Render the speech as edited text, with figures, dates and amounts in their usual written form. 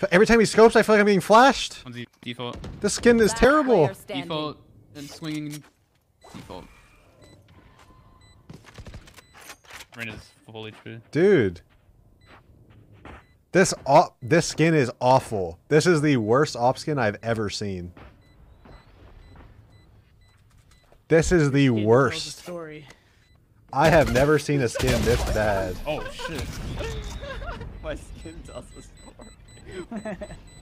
Every time he scopes, I feel like I'm being flashed. One's default. This skin is terrible. Default and swinging. Default. Rain is fully true. Dude. This skin is awful. This is the worst op skin I've ever seen. This is the worst. I have never seen a skin this bad. Oh shit. My skin tells a story.